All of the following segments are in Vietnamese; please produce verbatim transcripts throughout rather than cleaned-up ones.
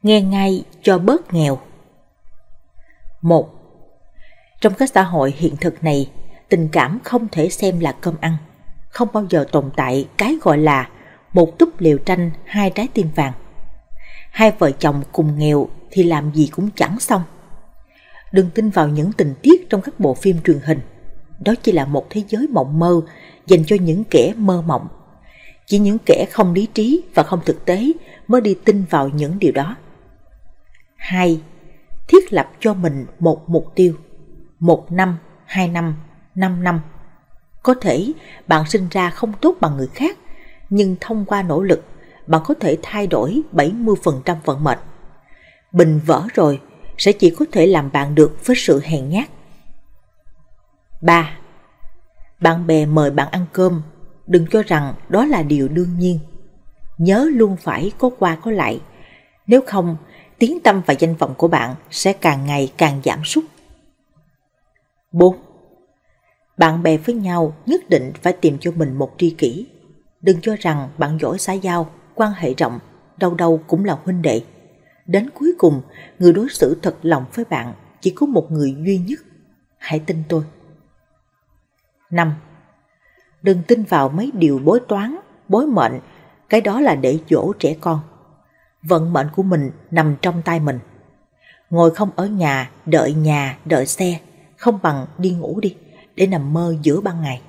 Nghe ngay cho bớt nghèo. Một. Trong cái xã hội hiện thực này, tình cảm không thể xem là cơm ăn. Không bao giờ tồn tại cái gọi là một túp lều tranh hai trái tim vàng. Hai vợ chồng cùng nghèo thì làm gì cũng chẳng xong. Đừng tin vào những tình tiết trong các bộ phim truyền hình. Đó chỉ là một thế giới mộng mơ dành cho những kẻ mơ mộng. Chỉ những kẻ không lý trí và không thực tế mới đi tin vào những điều đó. Hai. Thiết lập cho mình một mục tiêu. Một năm, hai năm, năm năm. Có thể bạn sinh ra không tốt bằng người khác, nhưng thông qua nỗ lực, bạn có thể thay đổi bảy mươi phần trăm vận mệnh. Bình vỡ rồi sẽ chỉ có thể làm bạn được với sự hèn nhát. Ba. Bạn bè mời bạn ăn cơm, đừng cho rằng đó là điều đương nhiên. Nhớ luôn phải có qua có lại, nếu không tiếng tăm và danh vọng của bạn sẽ càng ngày càng giảm sút. Bốn. Bạn bè với nhau nhất định phải tìm cho mình một tri kỷ. Đừng cho rằng bạn giỏi xã giao, quan hệ rộng, đâu đâu cũng là huynh đệ. Đến cuối cùng, người đối xử thật lòng với bạn chỉ có một người duy nhất. Hãy tin tôi. Năm. Đừng tin vào mấy điều bói toán, bói mệnh, cái đó là để dỗ trẻ con. Vận mệnh của mình nằm trong tay mình. Ngồi không ở nhà, đợi nhà, đợi xe, không bằng đi ngủ đi, để nằm mơ giữa ban ngày.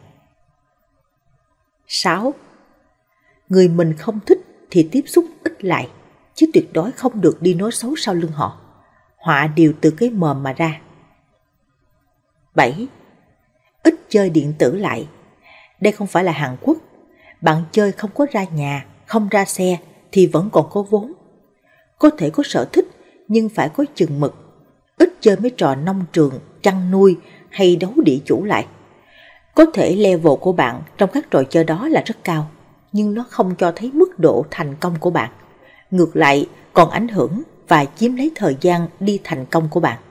Sáu. Người mình không thích thì tiếp xúc ít lại, chứ tuyệt đối không được đi nói xấu sau lưng họ. Họa đều từ cái mồm mà ra. Bảy. Ít chơi điện tử lại. Đây không phải là Hàn Quốc. Bạn chơi không có ra nhà, không ra xe thì vẫn còn có vốn. Có thể có sở thích nhưng phải có chừng mực. Ít chơi mấy trò nông trường, chăn nuôi hay đấu địa chủ lại. Có thể level của bạn trong các trò chơi đó là rất cao, nhưng nó không cho thấy mức độ thành công của bạn. Ngược lại còn ảnh hưởng và chiếm lấy thời gian đi thành công của bạn.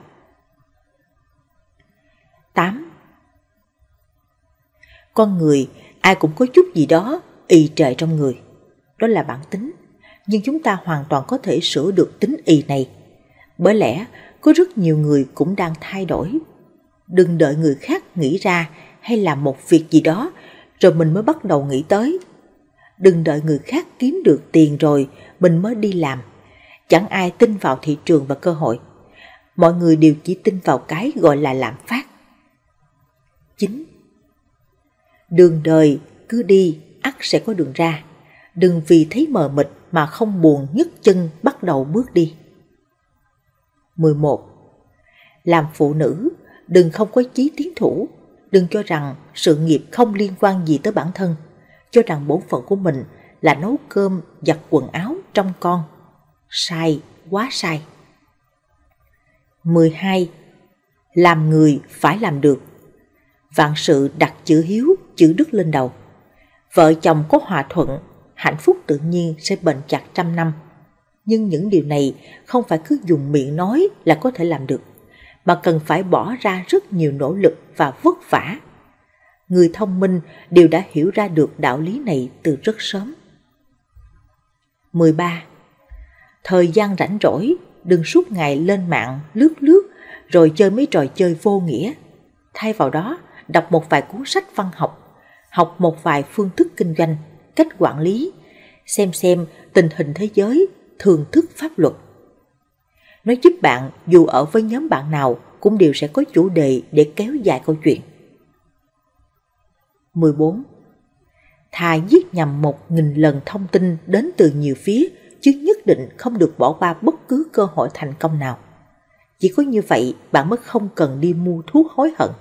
Tám. Con người ai cũng có chút gì đó ì trệ trong người. Đó là bản tính, nhưng chúng ta hoàn toàn có thể sửa được tính ì này. Bởi lẽ có rất nhiều người cũng đang thay đổi. Đừng đợi người khác nghĩ ra hay làm một việc gì đó rồi mình mới bắt đầu nghĩ tới. Đừng đợi người khác kiếm được tiền rồi mình mới đi làm. Chẳng ai tin vào thị trường và cơ hội. Mọi người đều chỉ tin vào cái gọi là lạm phát. Chín. Đường đời cứ đi, ắt sẽ có đường ra. Đừng vì thấy mờ mịt mà không buồn nhấc chân bắt đầu bước đi. Mười một. Làm phụ nữ, đừng không có chí tiến thủ. Đừng cho rằng sự nghiệp không liên quan gì tới bản thân. Cho rằng bổn phận của mình là nấu cơm, giặt quần áo, trông con. Sai, quá sai. Mười hai. Làm người phải làm được. Vạn sự đặt chữ hiếu, chữ đức lên đầu. Vợ chồng có hòa thuận, hạnh phúc tự nhiên sẽ bền chặt trăm năm. Nhưng những điều này không phải cứ dùng miệng nói là có thể làm được, mà cần phải bỏ ra rất nhiều nỗ lực và vất vả. Người thông minh đều đã hiểu ra được đạo lý này từ rất sớm. Mười ba. Thời gian rảnh rỗi, đừng suốt ngày lên mạng lướt lướt rồi chơi mấy trò chơi vô nghĩa. Thay vào đó, đọc một vài cuốn sách văn học, học một vài phương thức kinh doanh, cách quản lý, xem xem tình hình thế giới, thường thức pháp luật. Nó giúp bạn dù ở với nhóm bạn nào cũng đều sẽ có chủ đề để kéo dài câu chuyện. Mười bốn. Thà giết nhầm một nghìn lần thông tin đến từ nhiều phía, chứ nhất định không được bỏ qua bất cứ cơ hội thành công nào. Chỉ có như vậy bạn mới không cần đi mua thuốc hối hận.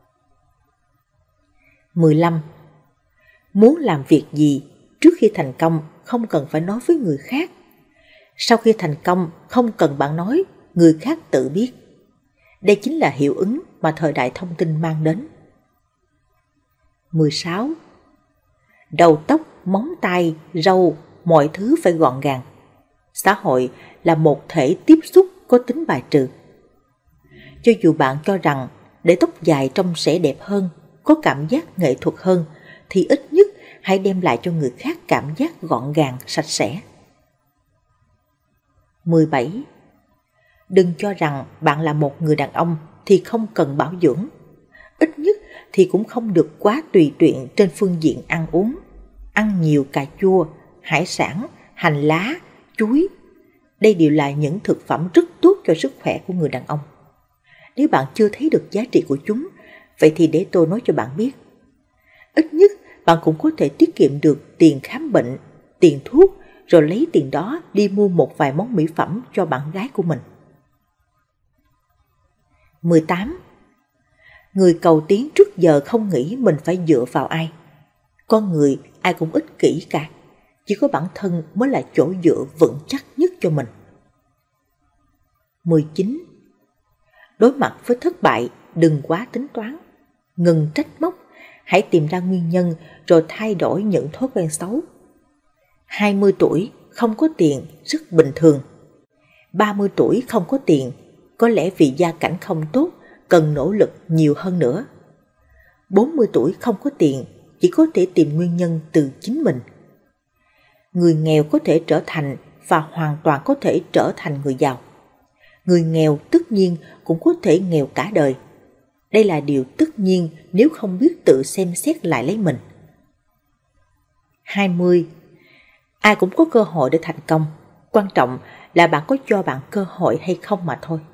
Mười lăm. Muốn làm việc gì, trước khi thành công không cần phải nói với người khác. Sau khi thành công không cần bạn nói, người khác tự biết. Đây chính là hiệu ứng mà thời đại thông tin mang đến. Mười sáu. Đầu tóc, móng tay, râu, mọi thứ phải gọn gàng. Xã hội là một thể tiếp xúc có tính bài trừ. Cho dù bạn cho rằng để tóc dài trông sẽ đẹp hơn, có cảm giác nghệ thuật hơn, thì ít nhất hãy đem lại cho người khác cảm giác gọn gàng, sạch sẽ. mười bảy. Đừng cho rằng bạn là một người đàn ông thì không cần bảo dưỡng. Ít nhất thì cũng không được quá tùy tiện trên phương diện ăn uống. Ăn nhiều cà chua, hải sản, hành lá, chuối. Đây đều là những thực phẩm rất tốt cho sức khỏe của người đàn ông. Nếu bạn chưa thấy được giá trị của chúng, vậy thì để tôi nói cho bạn biết. Ít nhất bạn cũng có thể tiết kiệm được tiền khám bệnh, tiền thuốc, rồi lấy tiền đó đi mua một vài món mỹ phẩm cho bạn gái của mình. mười tám. Người cầu tiến trước giờ không nghĩ mình phải dựa vào ai. Con người ai cũng ích kỷ cả, chỉ có bản thân mới là chỗ dựa vững chắc nhất cho mình. mười chín. Đối mặt với thất bại, đừng quá tính toán, ngừng trách móc, hãy tìm ra nguyên nhân rồi thay đổi những thói quen xấu. hai mươi tuổi không có tiền rất bình thường. ba mươi tuổi không có tiền, có lẽ vì gia cảnh không tốt, cần nỗ lực nhiều hơn nữa. bốn mươi tuổi không có tiền, chỉ có thể tìm nguyên nhân từ chính mình. Người nghèo có thể trở thành và hoàn toàn có thể trở thành người giàu. Người nghèo tất nhiên cũng có thể nghèo cả đời. Đây là điều tất nhiên nếu không biết tự xem xét lại lấy mình. hai mươi. Ai cũng có cơ hội để thành công. Quan trọng là bạn có cho bạn cơ hội hay không mà thôi.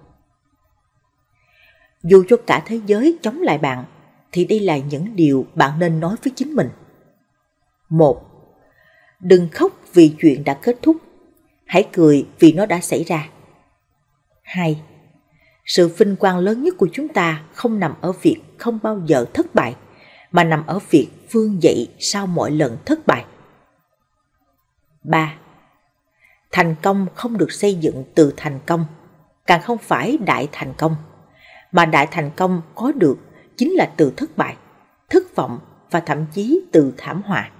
Dù cho cả thế giới chống lại bạn, thì đây là những điều bạn nên nói với chính mình. Một. Đừng khóc vì chuyện đã kết thúc. Hãy cười vì nó đã xảy ra. Hai. Sự vinh quang lớn nhất của chúng ta không nằm ở việc không bao giờ thất bại, mà nằm ở việc vươn dậy sau mỗi lần thất bại. Ba. Thành công không được xây dựng từ thành công, càng không phải đại thành công, mà đại thành công có được chính là từ thất bại, thất vọng và thậm chí từ thảm họa.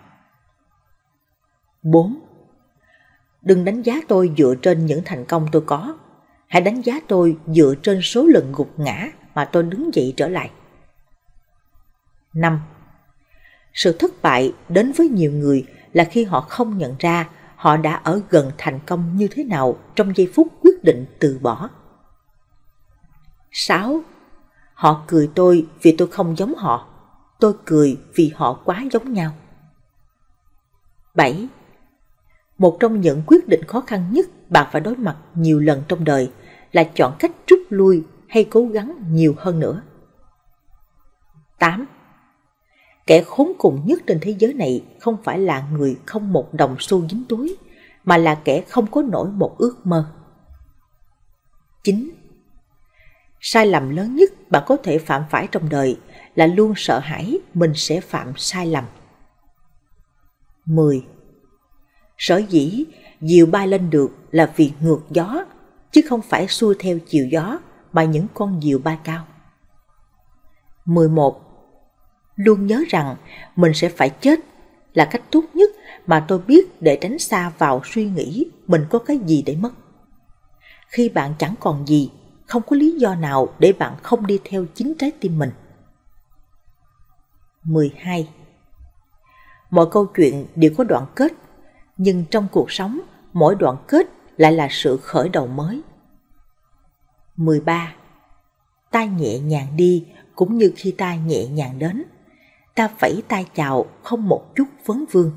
Bốn. Đừng đánh giá tôi dựa trên những thành công tôi có, hãy đánh giá tôi dựa trên số lần gục ngã mà tôi đứng dậy trở lại. Năm. Sự thất bại đến với nhiều người là khi họ không nhận ra họ đã ở gần thành công như thế nào trong giây phút quyết định từ bỏ. Sáu. Họ cười tôi vì tôi không giống họ, tôi cười vì họ quá giống nhau. Bảy. Một trong những quyết định khó khăn nhất bạn phải đối mặt nhiều lần trong đời là chọn cách rút lui hay cố gắng nhiều hơn nữa. Tám. Kẻ khốn cùng nhất trên thế giới này không phải là người không một đồng xu dính túi, mà là kẻ không có nổi một ước mơ. Chín. Sai lầm lớn nhất bạn có thể phạm phải trong đời là luôn sợ hãi mình sẽ phạm sai lầm. Mười. Sở dĩ diều bay lên được là vì ngược gió, chứ không phải xuôi theo chiều gió mà những con diều bay cao. Mười một. Luôn nhớ rằng mình sẽ phải chết là cách tốt nhất mà tôi biết để tránh xa vào suy nghĩ mình có cái gì để mất. Khi bạn chẳng còn gì, không có lý do nào để bạn không đi theo chính trái tim mình. Mười hai. Mọi câu chuyện đều có đoạn kết, nhưng trong cuộc sống, mỗi đoạn kết lại là sự khởi đầu mới. Mười ba. Ta nhẹ nhàng đi cũng như khi ta nhẹ nhàng đến. Ta vẫy tay chào không một chút vấn vương.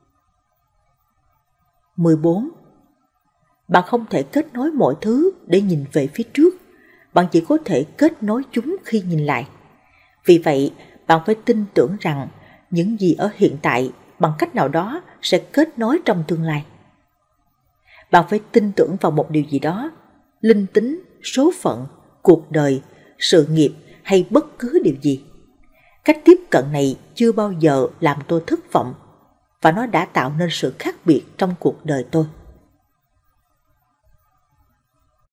Mười bốn. Bạn không thể kết nối mọi thứ để nhìn về phía trước, bạn chỉ có thể kết nối chúng khi nhìn lại. Vì vậy, bạn phải tin tưởng rằng những gì ở hiện tại bằng cách nào đó sẽ kết nối trong tương lai. Bạn phải tin tưởng vào một điều gì đó, linh tính, số phận, cuộc đời, sự nghiệp hay bất cứ điều gì. Cách tiếp cận này chưa bao giờ làm tôi thất vọng, và nó đã tạo nên sự khác biệt trong cuộc đời tôi.